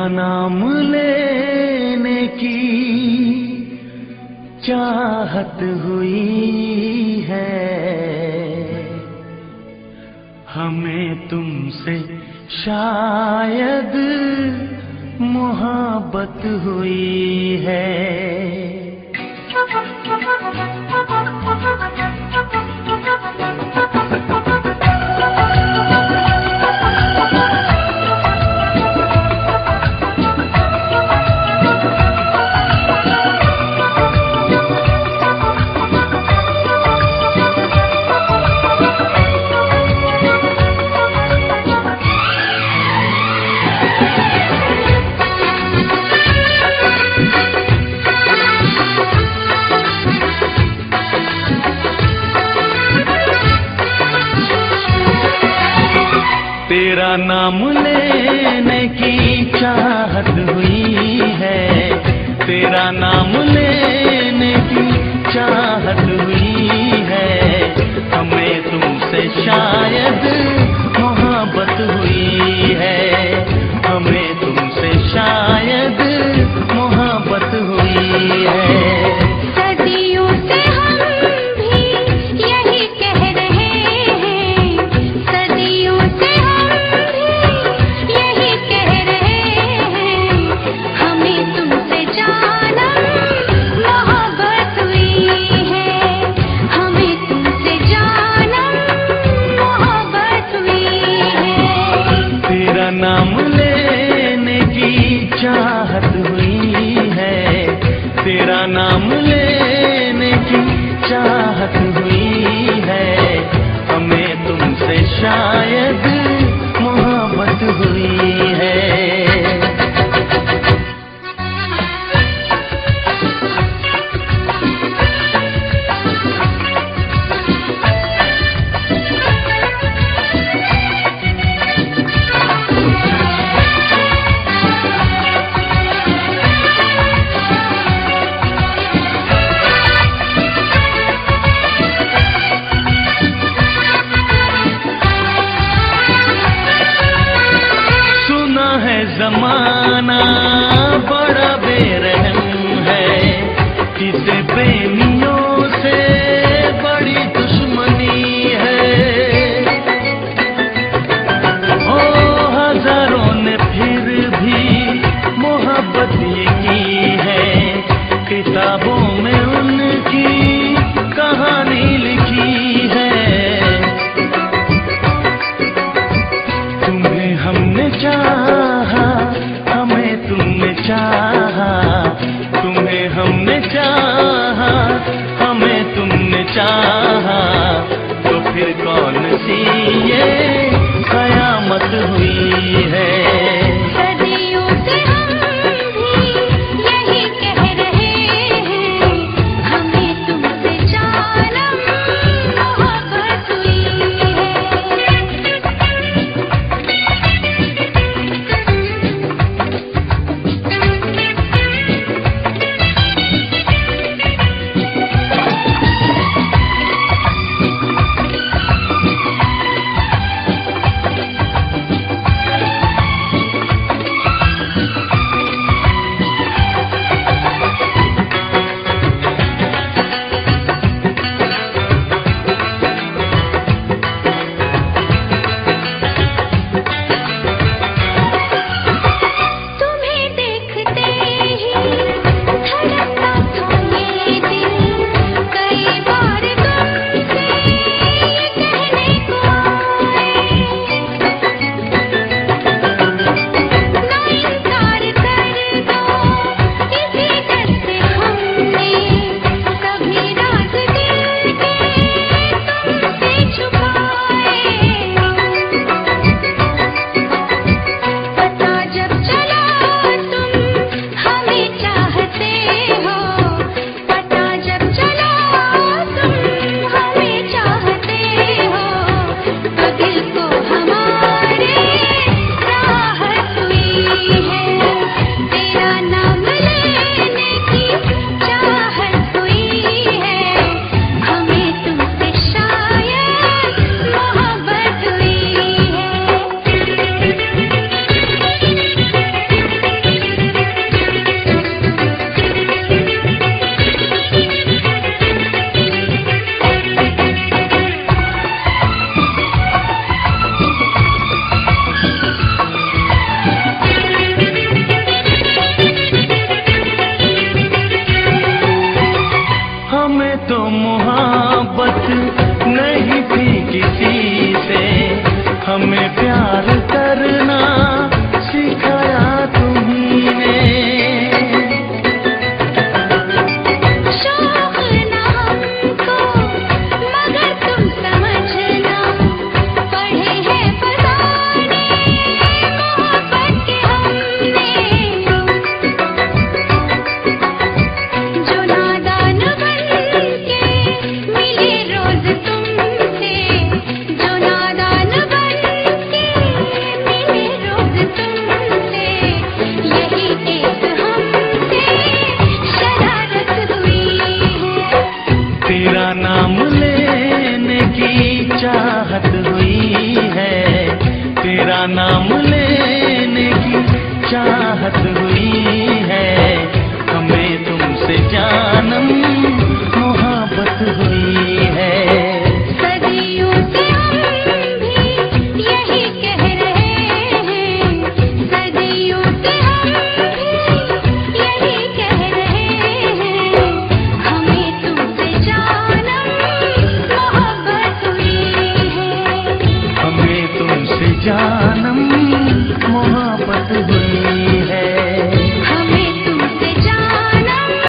नाम लेने की चाहत हुई है, हमें तुमसे शायद मोहब्बत हुई है। तेरा नाम लेने की चाहत हुई है, तेरा नाम लेने की चाहत हुई है, हमें तुमसे शायद मोहब्बत हुई है, हमें तुमसे शायद मोहब्बत हुई है। सदियों से हम भी यही कह रहे हैं, सदियों से नाम लेने की चाहत हुई है, तेरा नाम लेने की चाहत हुई है, हमें तुमसे शायद मोहब्बत हुई है। ज़माना बड़ा बेरहम है, किसे प्रेमियों से बड़ी दुश्मनी है। ओ हजारों ने फिर भी मोहब्बत की है, किताबों में उनकी कहानी लिखी है। तुम्हें हमने चाहा, हमें तुमने चाहा, तुम्हें हमने चाहा, हमें तुमने चाहा, तो फिर कौन सी ये कयामत हुई है।